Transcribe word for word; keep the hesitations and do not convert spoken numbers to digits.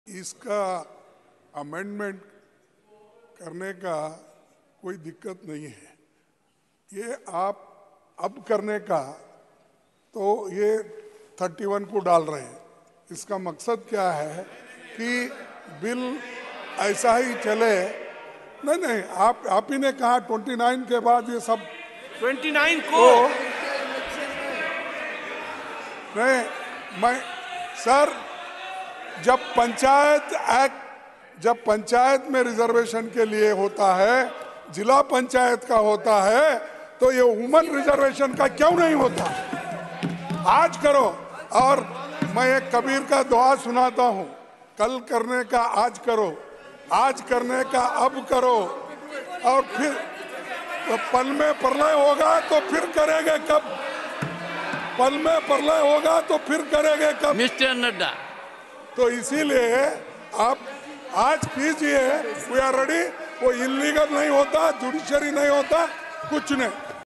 इसका अमेंडमेंट करने का कोई दिक्कत नहीं है। ये आप अब करने का तो ये इकतीस को डाल रहे हैं। इसका मकसद क्या है कि बिल ऐसा ही चले। नहीं नहीं आप आप ही ने कहा उनतीस के बाद ये सब उनतीस को तो, नहीं मैं सर जब पंचायत एक्ट जब पंचायत में रिजर्वेशन के लिए होता है, जिला पंचायत का होता है, तो ये वुमन रिजर्वेशन का क्यों नहीं होता? आज करो। और मैं एक कबीर का दुआ सुनाता हूँ, कल करने का आज करो, आज करने का अब करो, और फिर तो पल में प्रलय होगा तो फिर करेंगे कब? पल में प्रलय होगा तो फिर करेंगे कब? मिस्टर नड्डा, तो इसीलिए आप आज कीजिए, वी आर रेडी। वो इलीगल नहीं होता, जुडिशरी नहीं होता, कुछ नहीं।